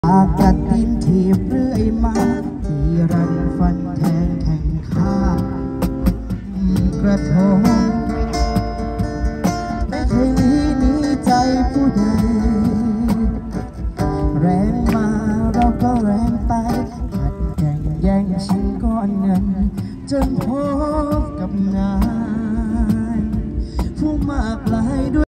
กัดดินที่เรื่อยมาที่รันฟันแทงแข่งข้ากระทงไม่เคยหนีใจผู้ใดแรงมาเราก็แรงไปขัดแข่งแย่งชิงก้อนเงินจนพบกับงาน